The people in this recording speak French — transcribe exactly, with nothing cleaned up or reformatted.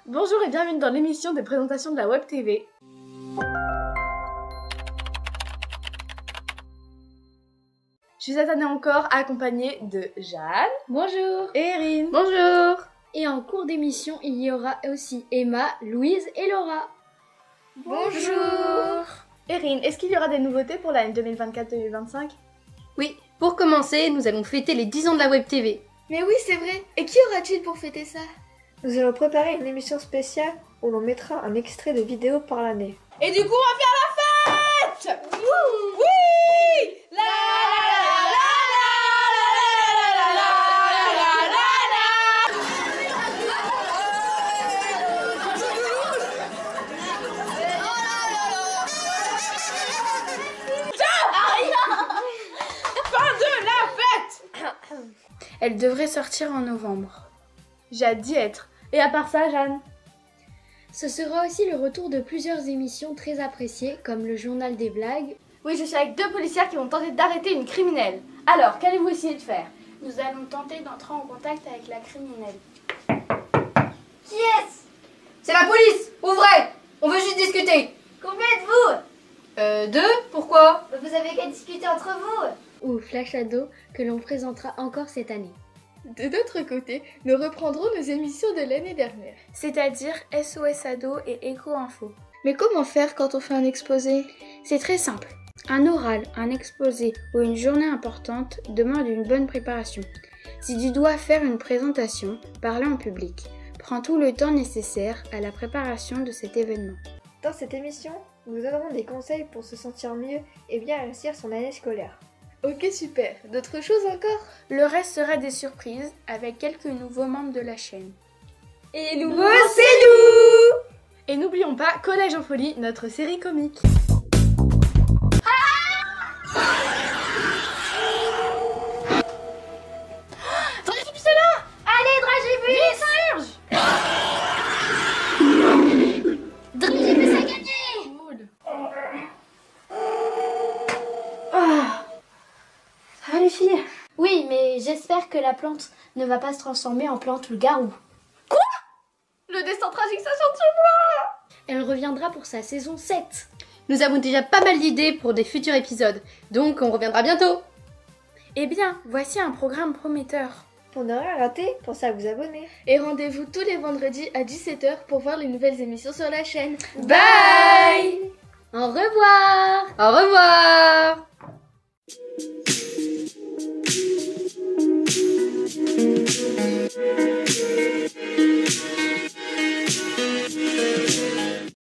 Bonjour et bienvenue dans l'émission des présentations de la Web T V. Je suis cette année encore accompagnée de Jeanne. Bonjour. Et Erin. Bonjour. Et en cours d'émission, il y aura aussi Emma, Louise et Laura. Bonjour. Erin, est-ce qu'il y aura des nouveautés pour l'année deux mille vingt-quatre deux mille vingt-cinq? Oui, pour commencer, nous allons fêter les dix ans de la Web T V. Mais oui, c'est vrai. Et qui aura-t-il pour fêter ça? Nous allons préparer une émission spéciale où l'on mettra un extrait de vidéo par l'année. Et du coup, on va faire la fête. Wouh. Oui. La la la la la la la la Fin de la fête. Elle devrait sortir en novembre. J'ai hâte d'y être. Et à part ça, Jeanne? Ce sera aussi le retour de plusieurs émissions très appréciées, comme le journal des blagues. Oui, je suis avec deux policières qui vont tenter d'arrêter une criminelle. Alors, qu'allez-vous essayer de faire? Nous allons tenter d'entrer en contact avec la criminelle. Qui est-ce? C'est la police. Ouvrez. On veut juste discuter. Combien êtes-vous? Euh, deux? Pourquoi? Vous avez qu'à discuter entre vous. Ou Flash Ado, que l'on présentera encore cette année. De notre côté, nous reprendrons nos émissions de l'année dernière, c'est-à-dire S O S Ado et Eco Info. Mais comment faire quand on fait un exposé? C'est très simple. Un oral, un exposé ou une journée importante demande une bonne préparation. Si tu dois faire une présentation, parler en public, prends tout le temps nécessaire à la préparation de cet événement. Dans cette émission, nous donnerons des conseils pour se sentir mieux et bien réussir son année scolaire. Ok, super. D'autres choses encore? Le reste sera des surprises avec quelques nouveaux membres de la chaîne. Et les nouveaux, c'est nous. Et n'oublions pas Collège en folie, notre série comique. Dragibus est là. Allez, Dragibus. Vite, ça urge. Dragibus a gagné. Ça va les filles? Oui, mais j'espère que la plante ne va pas se transformer en plante loup-garou. Quoi? Le destin tragique s'acharne sur moi. Elle reviendra pour sa saison sept. Nous avons déjà pas mal d'idées pour des futurs épisodes, donc on reviendra bientôt. Eh bien, voici un programme prometteur. Pour ne rien rater, pensez à vous abonner. Et rendez-vous tous les vendredis à dix-sept heures pour voir les nouvelles émissions sur la chaîne. Bye. Au revoir. Au revoir. Thank you.